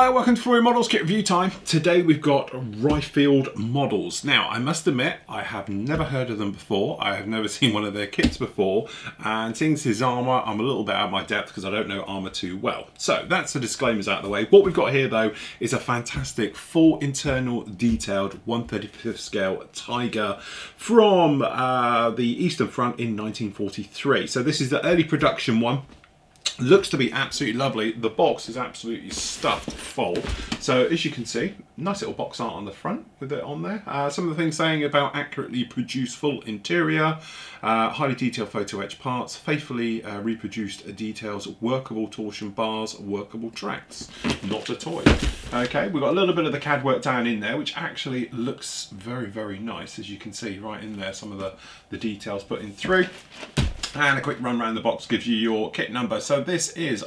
Hello, welcome to Rye Models Kit Review time. Today we've got Rye Field Models. Now, I must admit, I have never heard of them before. I have never seen one of their kits before. And seeing as his armour, I'm a little bit out of my depth because I don't know armour too well. So that's the disclaimers out of the way. What we've got here though is a fantastic full internal detailed 1/35th scale Tiger from the Eastern Front in 1943. So this is the early production one. Looks to be absolutely lovely. The box is absolutely stuffed full. So as you can see, nice little box art on the front with it on there. Some of the things saying about accurately produced full interior, highly detailed photo etch parts, faithfully reproduced details, workable torsion bars, workable tracks. Not a toy. Okay, we've got a little bit of the CAD work down in there, which actually looks very, very nice. As you can see right in there, some of the details put in through. And a quick run around the box gives you your kit number. So this is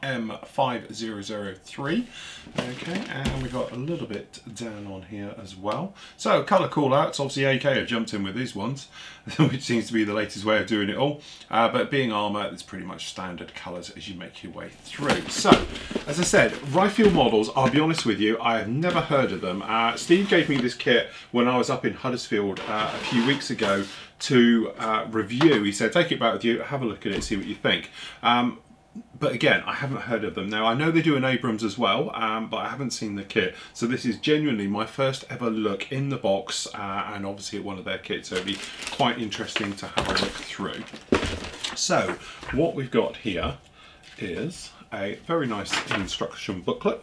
RM5003. Okay, and we've got a little bit down on here as well. So colour call outs, obviously AK have jumped in with these ones, which seems to be the latest way of doing it all. But being armour, it's pretty much standard colours as you make your way through. So, as I said, Rye Field Models, I'll be honest with you, I have never heard of them. Steve gave me this kit when I was up in Huddersfield a few weeks ago to review. He said, take it back with you, have a look at it, see what you think. But again, I haven't heard of them. Now, I know they do an Abrams as well, but I haven't seen the kit. So this is genuinely my first ever look in the box, and obviously at one of their kits, so it'll be quite interesting to have a look through. So, what we've got here is a very nice instruction booklet.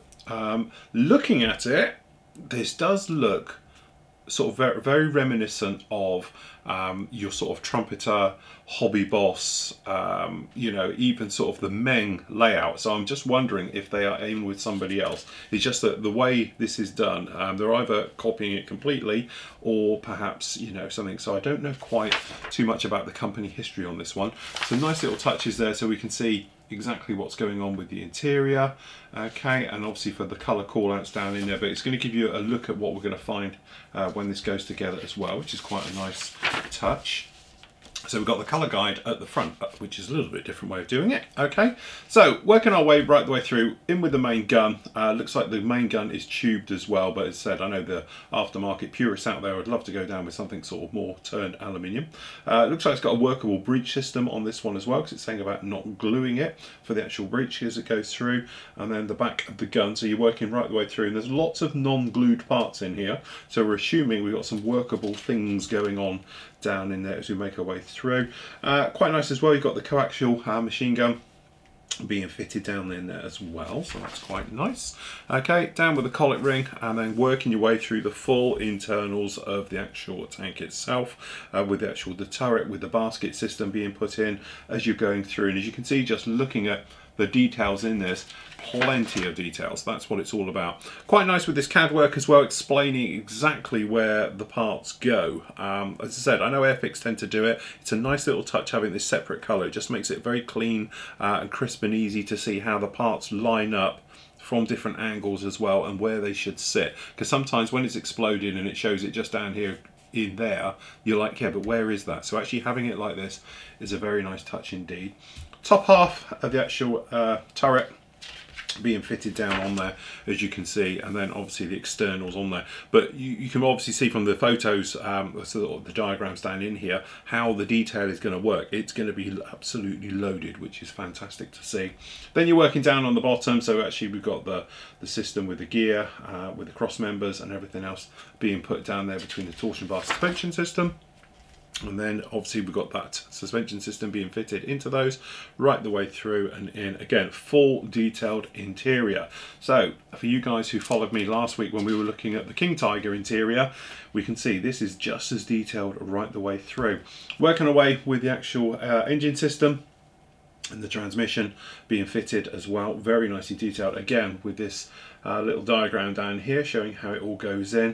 Looking at it, this does look sort of very reminiscent of your sort of trumpeter, hobby boss, you know, even sort of the Meng layout. So I'm just wondering if they are aiming with somebody else. It's just that the way this is done, they're either copying it completely or perhaps, you know, something. So I don't know quite too much about the company history on this one. So nice little touches there so we can see exactly what's going on with the interior. Okay, and obviously for the colour call outs down in there, but it's going to give you a look at what we're going to find when this goes together as well, which is quite a nice touch. So we've got the colour guide at the front, which is a little bit different way of doing it. Okay, so working our way right the way through, in with the main gun. Looks like the main gun is tubed as well, but as said, I know the aftermarket purists out there would love to go down with something sort of more turned aluminium. Looks like it's got a workable breech system on this one as well, because it's saying about not gluing it for the actual breech as it goes through. And then the back of the gun, so you're working right the way through, and there's lots of non-glued parts in here. So we're assuming we've got some workable things going on down in there as we make our way through. Quite nice as well, you've got the coaxial machine gun being fitted down in there as well, so that's quite nice. Okay, down with the collet ring and then working your way through the full internals of the actual tank itself, with the turret with the basket system being put in as you're going through. And as you can see, just looking at the details in this, plenty of details. That's what it's all about. Quite nice with this CAD work as well, explaining exactly where the parts go. As I said, I know Airfix tend to do it. It's a nice little touch having this separate colour. It just makes it very clean and crisp and easy to see how the parts line up from different angles as well and where they should sit. Because sometimes when it's exploded and it shows it just down here in there, you're like, yeah, but where is that? So actually having it like this is a very nice touch indeed. Top half of the actual turret being fitted down on there, as you can see, and then obviously the externals on there. But you can obviously see from the photos, so the diagrams down in here, how the detail is going to work. It's going to be absolutely loaded, which is fantastic to see. Then you're working down on the bottom, so actually we've got the system with the gear, with the cross members and everything else being put down there between the torsion bar suspension system. And then obviously we've got that suspension system being fitted into those right the way through and in. Again, full detailed interior. So for you guys who followed me last week when we were looking at the King Tiger interior, we can see this is just as detailed right the way through. Working away with the actual engine system and the transmission being fitted as well. Very nicely detailed, again with this little diagram down here showing how it all goes in.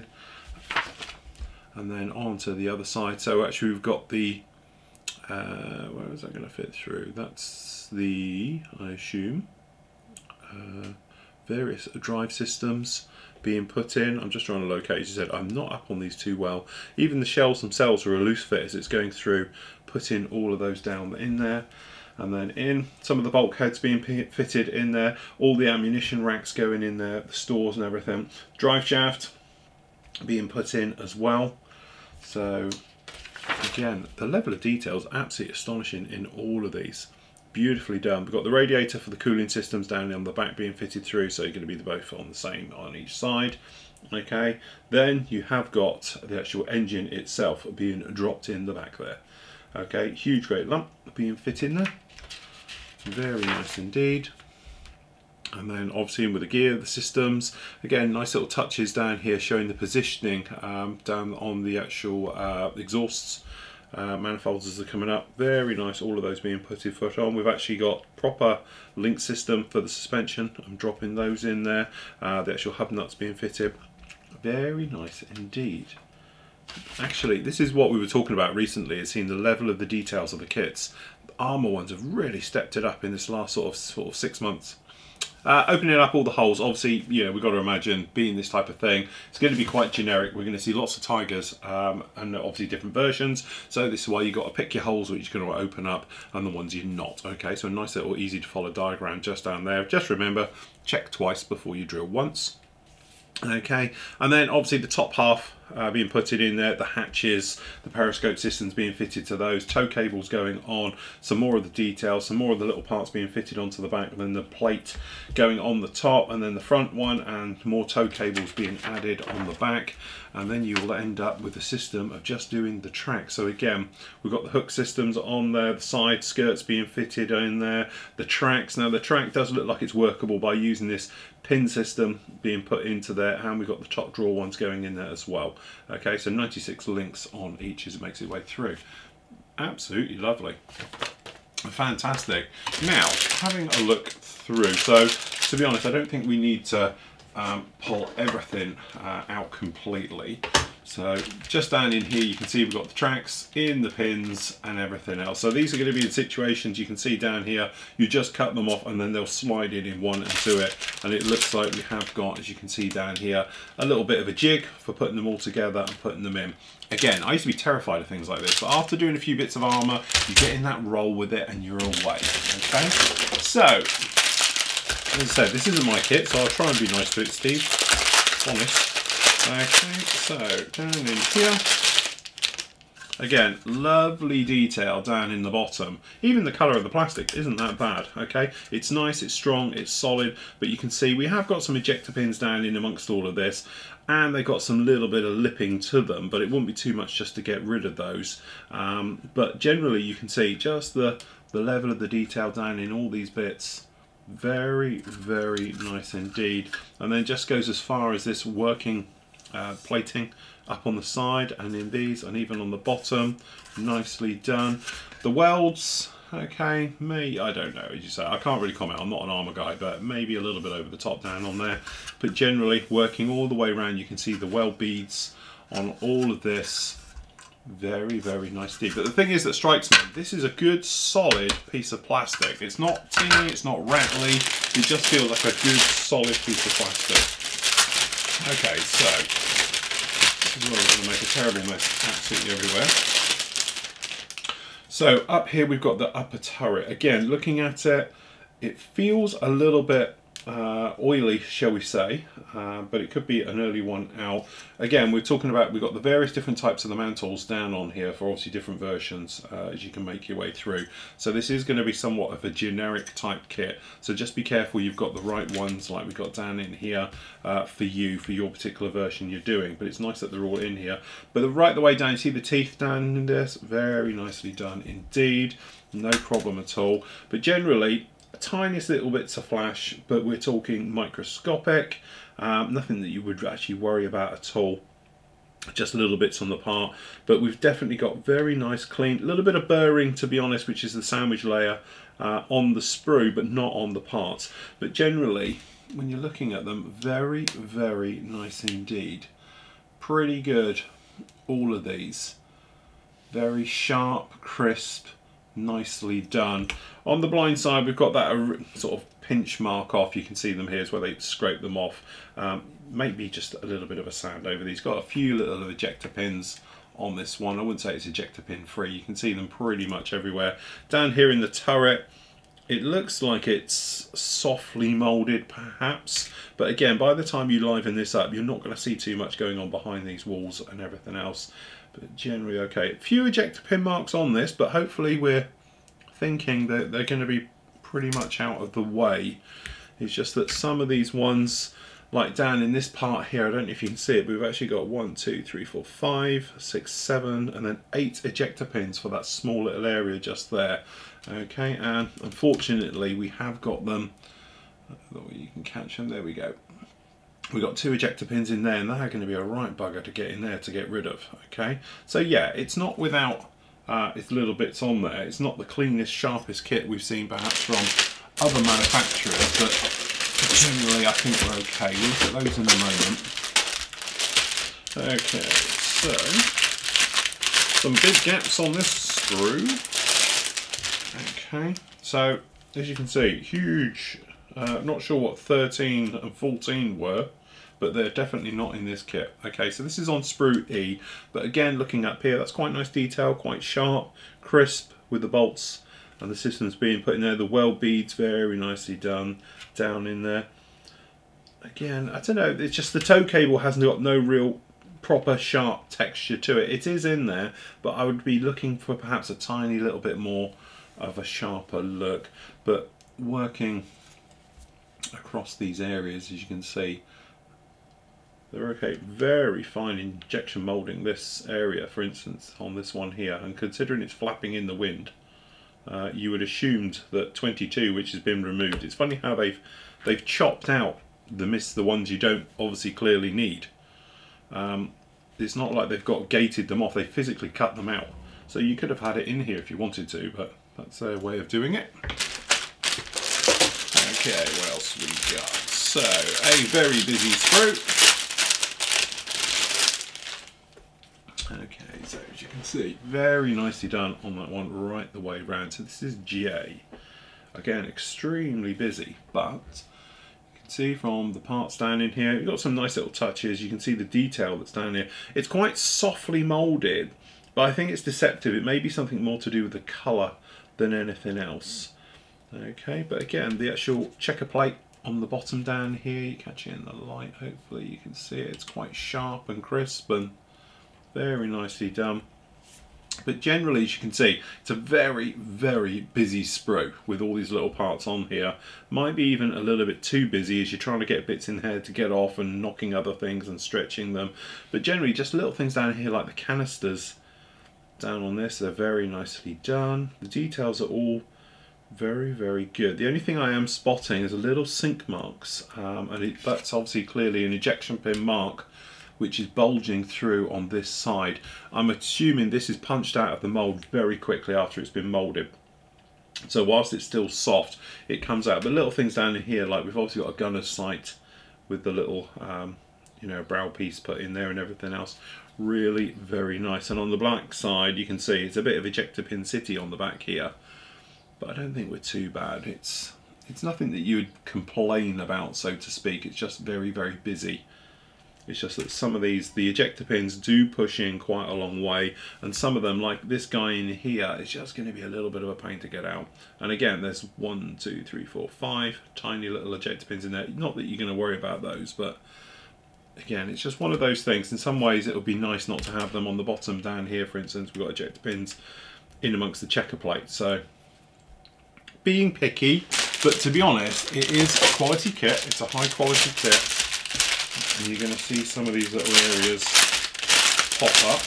And then on to the other side. So actually we've got the, where is that going to fit through? That's the, I assume, various drive systems being put in. I'm just trying to locate, as you said, I'm not up on these too well. Even the shells themselves are a loose fit as it's going through, putting all of those down in there. And then in some of the bulkheads being fitted in there, all the ammunition racks going in there, the stores and everything. Drive shaft being put in as well. So again, the level of detail is absolutely astonishing in all of these. Beautifully done. We've got the radiator for the cooling systems down on the back being fitted through, so you're going to be both on the same on each side. Okay, then you have got the actual engine itself being dropped in the back there. Okay, huge great lump being fit in there. Very nice indeed. And then obviously in with the gear, the systems, again nice little touches down here showing the positioning down on the actual exhausts, manifolds as they're coming up. Very nice, all of those being put on. We've actually got proper link system for the suspension. I'm dropping those in there. The actual hub nuts being fitted. Very nice indeed. Actually, this is what we were talking about recently, is seeing the level of the details of the kits. The Armour ones have really stepped it up in this last sort of 6 months. Opening up all the holes, obviously, you know, we've got to imagine being this type of thing, it's going to be quite generic. We're going to see lots of Tigers and obviously different versions. So this is why you've got to pick your holes which you're going to open up and the ones you're not. Okay, so a nice little easy to follow diagram just down there. Just remember, check twice before you drill once. Okay, and then obviously the top half being put in there, the hatches, the periscope systems being fitted to those, tow cables going on, some more of the details, some more of the little parts being fitted onto the back, and then the plate going on the top, and then the front one, and more tow cables being added on the back, and then you will end up with a system of just doing the track. So again, we've got the hook systems on there, the side skirts being fitted in there, the tracks. Now the track does look like it's workable by using this pin system being put into there, and we've got the top drawer ones going in there as well. Okay, so 96 links on each as it makes its way through. Absolutely lovely. Fantastic. Now, having a look through, so to be honest, I don't think we need to pull everything out completely. So just down in here you can see we've got the tracks in the pins and everything else. So these are going to be the situations you can see down here. You just cut them off and then they'll slide in one and to it. And it looks like we have got, as you can see down here, a little bit of a jig for putting them all together and putting them in. Again, I used to be terrified of things like this, but after doing a few bits of armour, you get in that roll with it and you're away. Okay, so as I said, this isn't my kit, so I'll try and be nice to it, Steve. Honest. Okay, so down in here, again, lovely detail down in the bottom. Even the colour of the plastic isn't that bad, okay? It's nice, it's strong, it's solid, but you can see we have got some ejector pins down in amongst all of this, and they've got some little bit of lipping to them, but it wouldn't be too much just to get rid of those. But generally you can see just the level of the detail down in all these bits. Very, very nice indeed. And then just goes as far as this working plating up on the side and in these and even on the bottom. Nicely done. The welds, okay, I don't know, as you say, I can't really comment, I'm not an armour guy, but maybe a little bit over the top down on there. But generally working all the way around, you can see the weld beads on all of this. Very, very nice indeed. But the thing is that strikes me, this is a good solid piece of plastic. It's not tinny, it's not rattly, it just feels like a good solid piece of plastic. Okay, so this is where we're going to make a terrible mess absolutely everywhere. So up here we've got the upper turret. Again, looking at it, it feels a little bit oily, shall we say, but it could be an early one out. Again, we're talking about, we've got the various different types of the mantles down on here for obviously different versions as you can make your way through. So this is going to be somewhat of a generic type kit, so just be careful you've got the right ones like we've got down in here for your particular version you're doing. But it's nice that they're all in here. But right the way down, you see the teeth down in this, very nicely done indeed, no problem at all. But generally tiniest little bits of flash, but we're talking microscopic, nothing that you would actually worry about at all, just little bits on the part. But we've definitely got very nice clean, a little bit of burring to be honest, which is the sandwich layer on the sprue but not on the parts. But generally when you're looking at them, very, very nice indeed. Pretty good, all of these, very sharp, crisp, nicely done. On the blind side we've got that sort of pinch mark off, you can see them here, is where they scrape them off. Maybe just a little bit of a sand over these. Got a few little ejector pins on this one. I wouldn't say it's ejector pin free. You can see them pretty much everywhere. Down here in the turret, it looks like it's softly moulded perhaps, but again, by the time you liven this up, you're not going to see too much going on behind these walls and everything else. But generally okay. Few ejector pin marks on this, but hopefully we're thinking that they're going to be pretty much out of the way. It's just that some of these ones, like down in this part here, I don't know if you can see it, but we've actually got 1, 2, 3, 4, 5, 6, 7, and then 8 ejector pins for that small little area just there. Okay, and unfortunately we have got them, you can catch them, there we go. We've got 2 ejector pins in there, and they're going to be a right bugger to get in there to get rid of. Okay, so yeah, it's not without its little bits on there. It's not the cleanest, sharpest kit we've seen perhaps from other manufacturers, but generally I think we're okay. We'll look at those in a moment. Okay, so some big gaps on this screw. Okay, so as you can see, huge, not sure what 13 and 14 were, but they're definitely not in this kit. Okay, so this is on sprue E, but again, looking up here, that's quite nice detail, quite sharp, crisp with the bolts and the systems being put in there. The weld beads, very nicely done down in there. Again, I don't know, it's just the tow cable hasn't got no real proper sharp texture to it. It is in there, but I would be looking for perhaps a tiny little bit more of a sharper look. But working across these areas, as you can see, they're okay. Very fine injection moulding this area, for instance, on this one here, and considering it's flapping in the wind, you would assumed that 22, which has been removed. It's funny how they've chopped out the ones you don't obviously clearly need. It's not like they've got gated them off, they physically cut them out. So you could have had it in here if you wanted to, but that's their way of doing it. Okay, what else we got? So, a very busy sprue. Okay, so as you can see, very nicely done on that one right the way around. So this is J. Again, extremely busy, but you can see from the parts down in here, you've got some nice little touches. You can see the detail that's down here. It's quite softly moulded, but I think it's deceptive. It may be something more to do with the colour than anything else. Okay, but again, the actual checker plate on the bottom down here, you catch it in the light, hopefully you can see it. It's quite sharp and crisp and very nicely done. But generally, as you can see, it's a very, very busy sprue with all these little parts on here. Might be even a little bit too busy as you're trying to get bits in here to get off and knocking other things and stretching them. But generally, just little things down here like the canisters down on this, they're very nicely done. The details are all very, very good. The only thing I am spotting is a little sink marks, and that's obviously clearly an ejection pin mark which is bulging through on this side. I'm assuming this is punched out of the mould very quickly after it's been moulded. So whilst it's still soft, it comes out. But little things down in here, like we've obviously got a gunner's sight with the little you know, brow piece put in there and everything else. Really very nice. And on the black side, you can see it's a bit of ejector pin city on the back here, but I don't think we're too bad. It's nothing that you would complain about, so to speak. It's just very, very busy. It's just that some of these, the ejector pins do push in quite a long way, and some of them, like this guy in here, is just going to be a little bit of a pain to get out. And again, there's 1, 2, 3, 4, 5 tiny little ejector pins in there. Not that you're going to worry about those, but again, it's just one of those things. In some ways, it would be nice not to have them on the bottom down here. For instance, we've got ejector pins in amongst the checker plate. So, being picky, but to be honest, it is a quality kit. It's a high quality kit. And you're going to see some of these little areas pop up.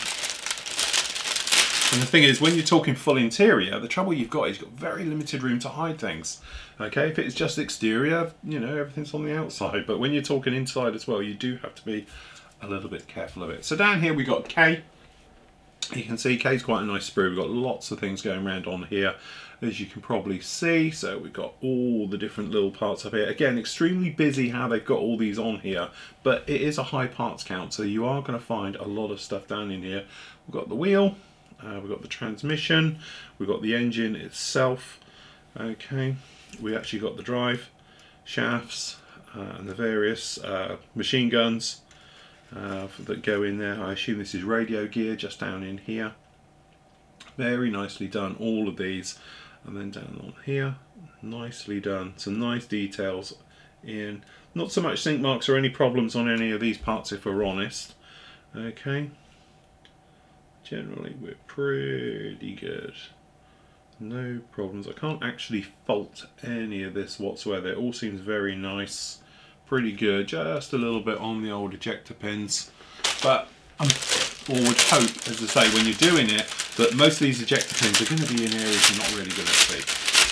And the thing is, when you're talking full interior, the trouble you've got is you've got very limited room to hide things. Okay, if it's just exterior, you know, everything's on the outside. But when you're talking inside as well, you do have to be a little bit careful of it. So down here we've got K. You can see K's quite a nice sprue. We've got lots of things going around on here, as you can probably see. So we've got all the different little parts up here. Again, extremely busy how they've got all these on here, but it is a high parts count, so you are going to find a lot of stuff down in here. We've got the wheel, we've got the transmission, we've got the engine itself. Okay, we actually got the drive shafts and the various machine guns. that go in there. I assume this is radio gear just down in here. Very nicely done, all of these. And then down on here, nicely done. Some nice details in. Not so much sink marks or any problems on any of these parts if we're honest. Okay. Generally we're pretty good. No problems. I can't actually fault any of this whatsoever. It all seems very nice. Pretty good. Just a little bit on the old ejector pins. But or would hope, as I say, when you're doing it, that most of these ejector pins are going to be in areas you're not really going to see.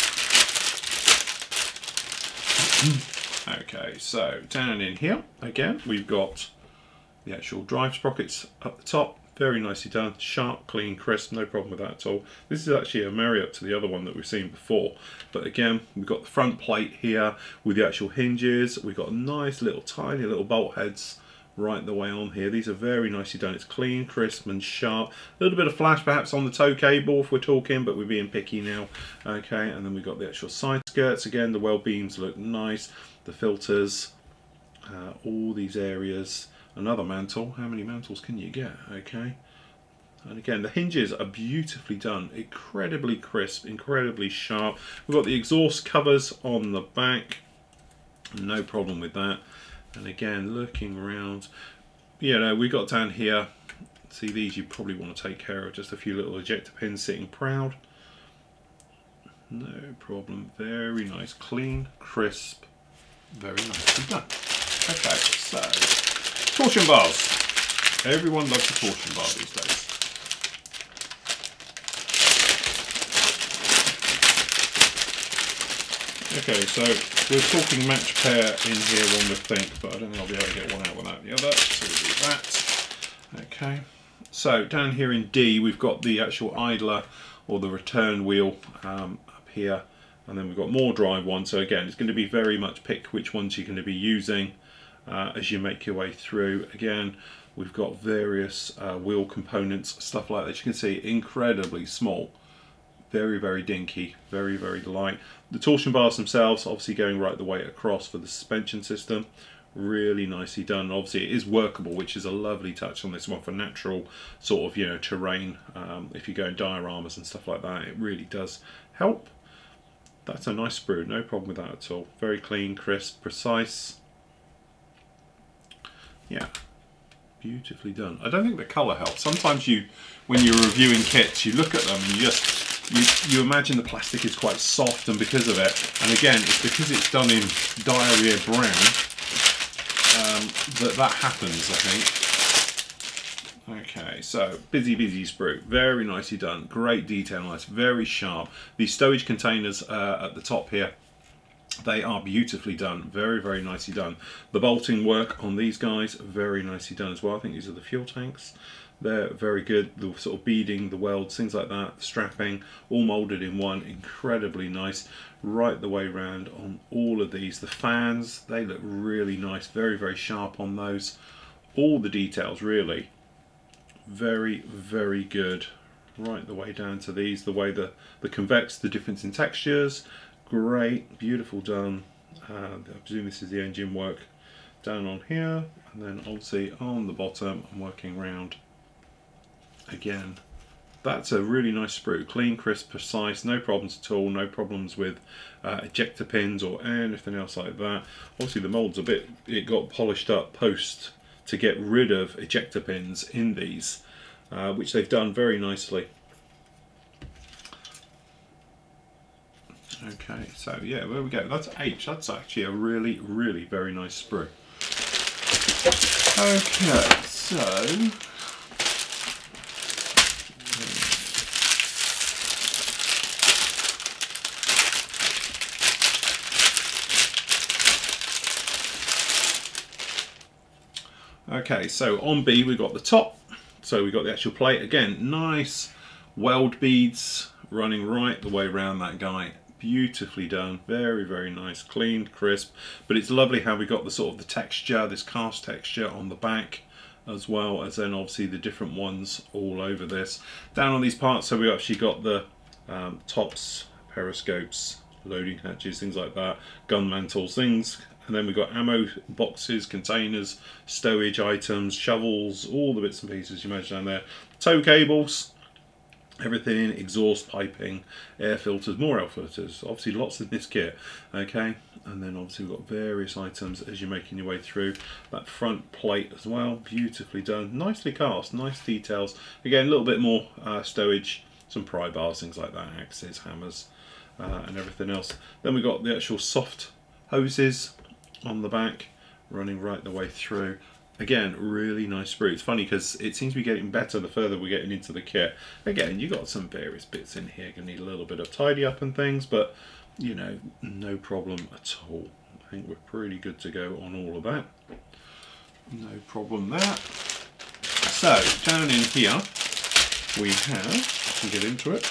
Okay, so down in here, again, we've got the actual drive sprockets up the top. Very nicely done. Sharp, clean, crisp, no problem with that at all. This is actually a marry-up to the other one that we've seen before. But again, we've got the front plate here with the actual hinges. We've got nice little, tiny little bolt heads right the way on here. These are very nicely done. It's clean, crisp and sharp. A little bit of flash perhaps on the tow cable if we're talking, but we're being picky now. Okay, and then we've got the actual side skirts. Again, the well beams look nice. The filters, all these areas. Another mantle. How many mantles can you get? Okay. And again, the hinges are beautifully done. Incredibly crisp, incredibly sharp. We've got the exhaust covers on the back. No problem with that. And again, looking around, you know, we got down here, see these you probably want to take care of, just a few little ejector pins sitting proud. No problem, very nice, clean, crisp, very nicely done. Okay, so, torsion bars. Everyone loves a torsion bar these days. Okay, so we're talking match pair in here, one would think, but I don't think I'll be able to get one out without the other, so we'll do that. Okay, so down here in D, we've got the actual idler or the return wheel up here, and then we've got more drive ones. So again, it's going to be very much pick which ones you're going to be using as you make your way through. Again, we've got various wheel components, stuff like that. As you can see, incredibly small. Very, very dinky, very, very light. The torsion bars themselves obviously going right the way across for the suspension system. Really nicely done. Obviously it is workable, which is a lovely touch on this one for natural sort of, you know, terrain. If you go in dioramas and stuff like that, it really does help. That's a nice sprue, no problem with that at all. Very clean, crisp, precise. Yeah. Beautifully done. I don't think the colour helps. Sometimes when you're reviewing kits, you look at them and you imagine the plastic is quite soft, and because of it, and again, it's because it's done in diarrhea brown that happens, I think. Okay, so busy sprue, very nicely done, great detail on this, very sharp. These stowage containers at the top here, they are beautifully done, very, very nicely done. The bolting work on these guys, very nicely done as well. I think these are the fuel tanks. They're very good, the sort of beading, the welds, things like that, strapping, all moulded in one, incredibly nice, right the way around on all of these. The fans, they look really nice, very, very sharp on those. All the details, really, very, very good, right the way down to these, the way the convex, the difference in textures, great, beautiful done. I presume this is the engine work down on here, and then obviously on the bottom, I'm working around. Again, that's a really nice sprue, clean, crisp, precise, no problems at all, no problems with ejector pins or anything else like that. Obviously the mould's it got polished up post to get rid of ejector pins in these, which they've done very nicely. Okay, so yeah, there we go, that's H. That's actually a really, really very nice sprue. Okay, so okay, so on B we've got the top, so we've got the actual plate. Again, nice weld beads running right the way around that guy. Beautifully done, very, very nice, clean, crisp, but it's lovely how we got the sort of the texture, this cast texture on the back, as well as then obviously the different ones all over this. Down on these parts, so we actually got the tops, periscopes, loading hatches, things like that, gun mantles, things And then we've got ammo boxes, containers, stowage items, shovels, all the bits and pieces you imagine down there. Tow cables, everything, exhaust piping, air filters, more air filters. Obviously lots in this kit, okay? And then obviously we've got various items as you're making your way through. That front plate as well, beautifully done. Nicely cast, nice details. Again, a little bit more stowage, some pry bars, things like that, axes, hammers, and everything else. Then we've got the actual soft hoses on the back, running right the way through. Again, really nice sprue. It's funny because it seems to be getting better the further we're getting into the kit. Again, you've got some various bits in here. Gonna need a little bit of tidy up and things, but you know, no problem at all. I think we're pretty good to go on all of that. No problem there. So, down in here, we have, we'll get into it.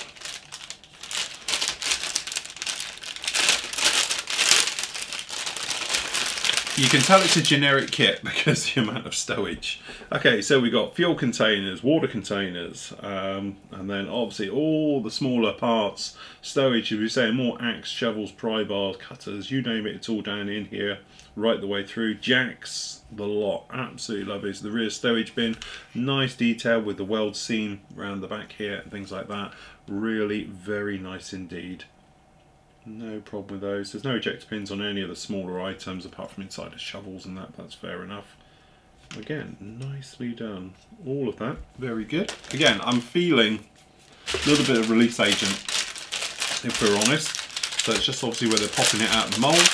You can tell it's a generic kit because of the amount of stowage. Okay, so we got fuel containers, water containers, and then obviously all the smaller parts, stowage, as we say, more axe, shovels, pry bars, cutters, you name it, it's all down in here, right the way through. Jacks, the lot, absolutely lovely. So the rear stowage bin, nice detail with the weld seam around the back here and things like that. Really very nice indeed. No problem with those. There's no ejector pins on any of the smaller items apart from inside the shovels and that's fair enough. Again, nicely done. All of that, very good. Again, I'm feeling a little bit of release agent, if we're honest. So it's just obviously where they're popping it out of the mould.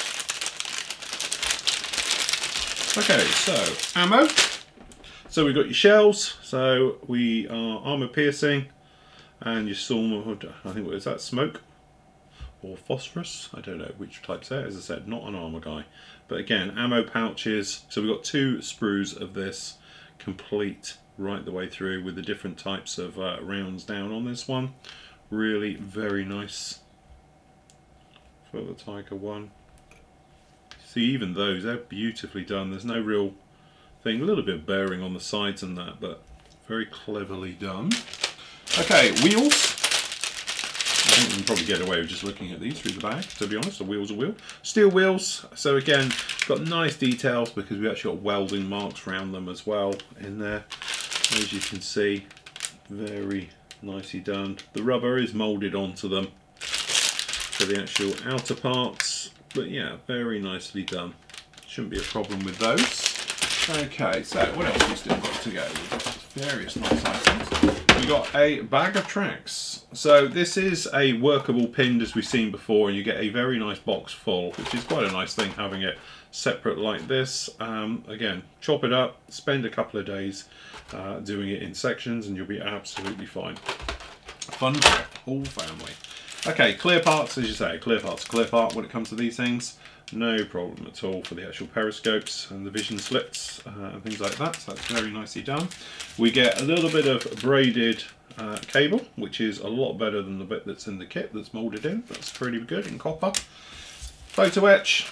Okay, so ammo. So we've got your shells. So we are armour piercing and your storm, I think what is that, smoke? Or phosphorus, I don't know which type's there. As I said, not an armour guy. But again, ammo pouches. So we've got 2 sprues of this complete right the way through with the different types of rounds down on this one. Really very nice for the Tiger one. See, even those, they're beautifully done. There's no real thing, a little bit of bearing on the sides and that, but very cleverly done. Okay, wheels. I think we can probably get away with just looking at these through the bag, to be honest. The wheel's a wheel. Steel wheels, so again, got nice details because we actually got welding marks around them as well in there. As you can see, very nicely done. The rubber is moulded onto them for the actual outer parts, but yeah, very nicely done. Shouldn't be a problem with those. Okay, so what else have we still got to go? We've got various nice items. We've got a bag of tracks. So this is a workable pinned as we've seen before, and you get a very nice box full, which is quite a nice thing having it separate like this. Again, chop it up, spend a couple of days doing it in sections and you'll be absolutely fine. Fun for the whole family. Okay, clear parts, as you say, clear parts, clear part when it comes to these things. No problem at all for the actual periscopes and the vision slits and things like that, so that's very nicely done. We get a little bit of braided cable, which is a lot better than the bit that's in the kit that's moulded in. That's pretty good in copper. Photo etch.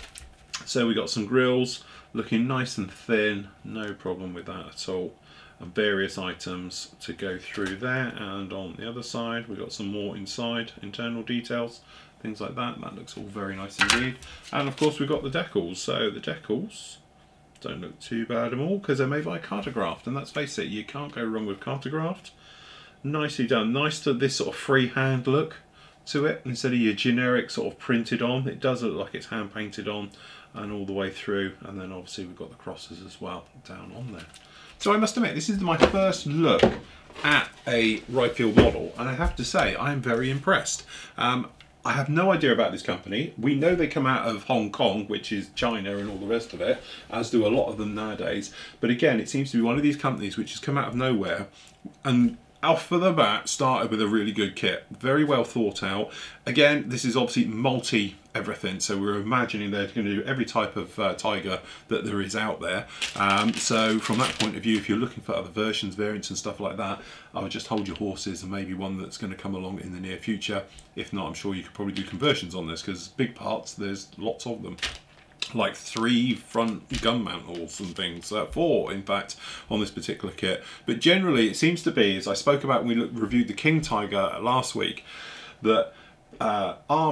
So we got some grills looking nice and thin, no problem with that at all. And various items to go through there, and on the other side we've got some more inside internal details, things like that. That looks all very nice indeed. And of course we've got the decals. So the decals don't look too bad at all because they're made by Cartograph, and let's face it, you can't go wrong with Cartograph. Nicely done. Nice to this sort of freehand look to it instead of your generic sort of printed on. It does look like it's hand painted on and all the way through, and then obviously we've got the crosses as well down on there. So I must admit, this is my first look at a Rye Field model, and I have to say I am very impressed. I have no idea about this company. We know they come out of Hong Kong, which is China and all the rest of it, as do a lot of them nowadays. But again, it seems to be one of these companies which has come out of nowhere and off the bat started with a really good kit. Very well thought out. Again, this is obviously multi everything, so we're imagining they're going to do every type of Tiger that there is out there. So from that point of view, if you're looking for other versions, variants and stuff like that, I would just hold your horses and maybe one that's going to come along in the near future. If not, I'm sure you could probably do conversions on this because big parts, there's lots of them. Like 3 front gun mantles and things, 4 in fact on this particular kit. But generally it seems to be, as I spoke about when we reviewed the King Tiger last week, that armour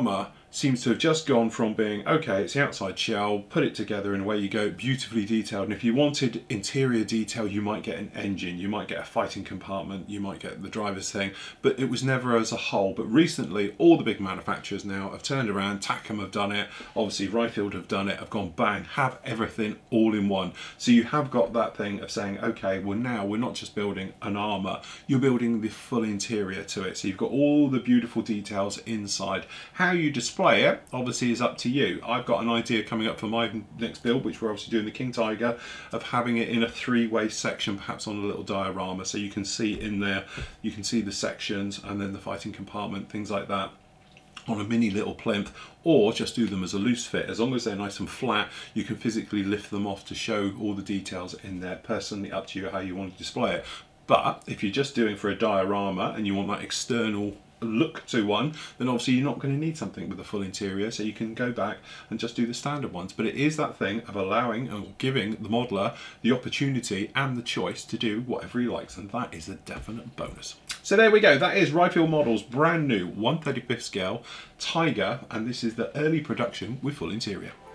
seems to have just gone from being, okay, it's the outside shell, put it together and away you go, beautifully detailed. And if you wanted interior detail, you might get an engine, you might get a fighting compartment, you might get the driver's thing, but it was never as a whole. But recently, all the big manufacturers now have turned around. Tacom have done it, obviously Rye Field have done it, have gone bang, have everything all in one. So you have got that thing of saying, okay, well now we're not just building an armour, you're building the full interior to it. So you've got all the beautiful details inside. How you display it obviously is up to you. I've got an idea coming up for my next build, which we're obviously doing the King Tiger, of having it in a three-way section, perhaps on a little diorama, so you can see in there, you can see the sections and then the fighting compartment, things like that, on a mini little plinth, or just do them as a loose fit. As long as they're nice and flat, you can physically lift them off to show all the details in there. Personally, up to you how you want to display it. But if you're just doing for a diorama and you want that external look to one, then obviously you're not going to need something with a full interior, so you can go back and just do the standard ones. But it is that thing of allowing or giving the modeler the opportunity and the choice to do whatever he likes, and that is a definite bonus. So there we go, that is Rye Field Models brand new 1/35 scale Tiger, and this is the early production with full interior.